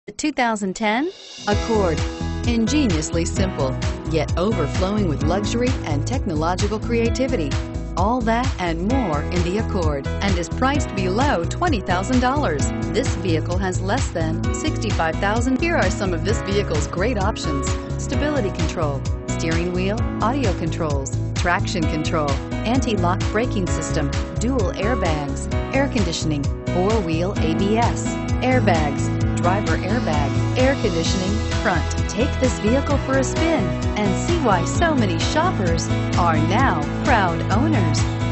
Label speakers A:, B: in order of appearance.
A: The 2010 Accord. Ingeniously simple, yet overflowing with luxury and technological creativity. All that and more in the Accord, and is priced below $20,000. This vehicle has less than 65,000. Here are some of this vehicle's great options: stability control, steering wheel audio controls, traction control, anti-lock braking system, dual airbags, air conditioning, four-wheel ABS, airbags, driver airbag, air conditioning, front. Take this vehicle for a spin and see why so many shoppers are now proud owners.